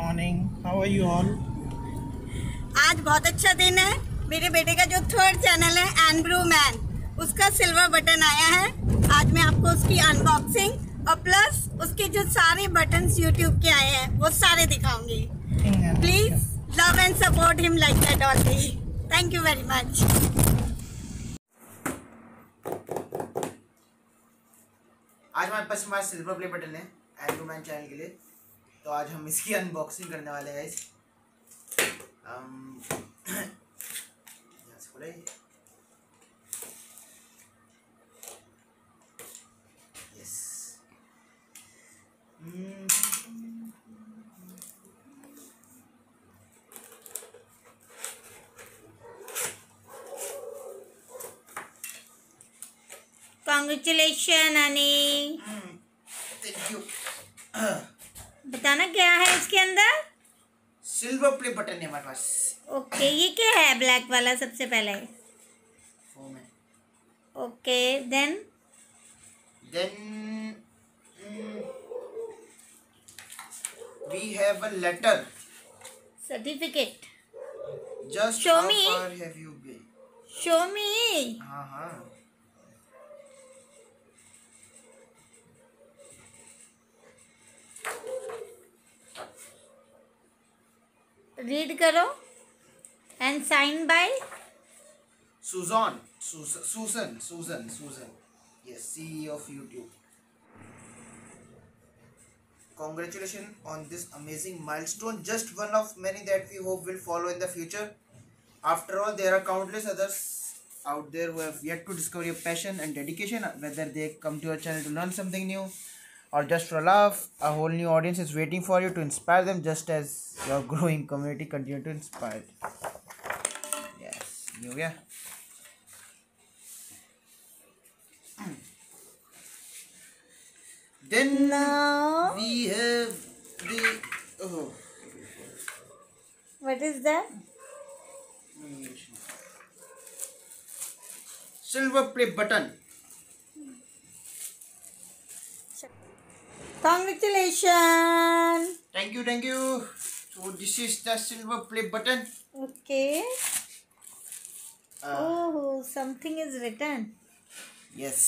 morning. How are you all? आज बहुत अच्छा दिन है। मेरे बेटे का जो थर्ड चैनल है एनब्रू मैन, उसका सिल्वर बटन आया है। आज मैं आपको उसकी अनबॉक्सिंग और प्लस उसके जो सारे बटन्स यूट्यूब के आए हैं वो सारे दिखाऊंगी। Please love and support him like that always. Thank you very much. आज हमारे पास सिल्वर प्ले बटन है एनब्रू मैन चैनल के लिए, तो आज हम इसकी अनबॉक्सिंग करने वाले हैं। Yes, congratulation Ani. Thank you. बताना क्या है इसके अंदर। सिल्वर प्ले बटन है हमारे पास। ओके, ये क्या है ब्लैक वाला सबसे पहले? फोम है। Okay, then we have a letter. Certificate. Just Show how me. far have you been? Show me. हाँ। रीड करो। And sign by Susan. Yes, CEO of YouTube. Congratulations on this amazing milestone. Just one of many that we hope will follow in the future. After all, there are countless others out there who have yet to discover your passion and dedication. Whether they come to your channel to learn something new or just for a laugh, a whole new audience is waiting for you to inspire them, just as your growing community continue to inspire. Yes, New Year. Then now we have the what is that? silver play button. Congratulations. Thank you. So this is the silver play button. Okay. Oh, something is written. Yes.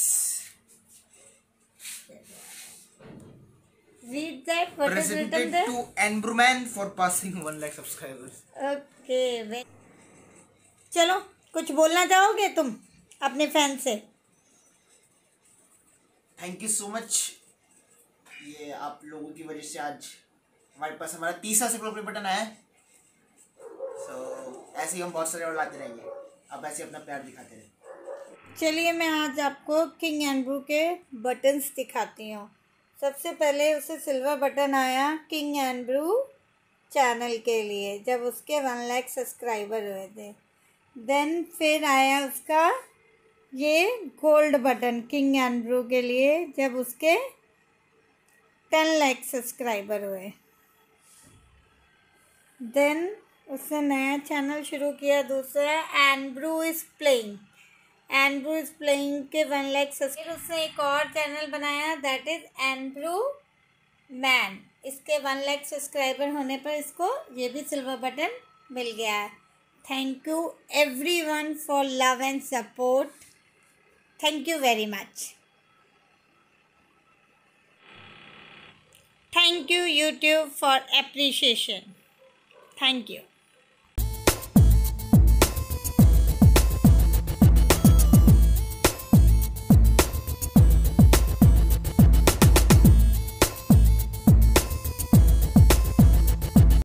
Read that. What is written Presented there? to Enbru Man for passing 1 lakh subscribers. Okay. चलो, कुछ बोलना चाहोगे तुम अपने fan से? Thank you so much. ये आप लोगों की वजह से आज हमारे पास हमारा तीसरा सिल्वर प्ले बटन आया है। सो ऐसे ही हम बहुत सारे और लाते रहेंगे। अब ऐसे अपना प्यार दिखाते रहें। चलिए, मैं आज आपको किंग एनब्रू के बटन्स दिखाती हूँ। सबसे पहले उसे सिल्वर बटन आया किंग एनब्रू चैनल के लिए, जब उसके 1 लाख सब्सक्राइबर हुए थे। देन फिर आया उसका ये गोल्ड बटन किंग एनब्रू के लिए, जब उसके 10 लाख सब्सक्राइबर हुए। देन उसने नया चैनल शुरू किया, दूसरा एनब्रू इज़ प्लेइंग। एनब्रू इज़ प्लेइंग के 1 लाख सब्सक्राइबर। उसने एक और चैनल बनाया, दैट इज़ एनब्रू मैन। इसके 1 लाख सब्सक्राइबर होने पर इसको ये भी सिल्वर बटन मिल गया है। Thank you everyone for love and support. Thank you very much. Thank you YouTube for appreciation. Thank you.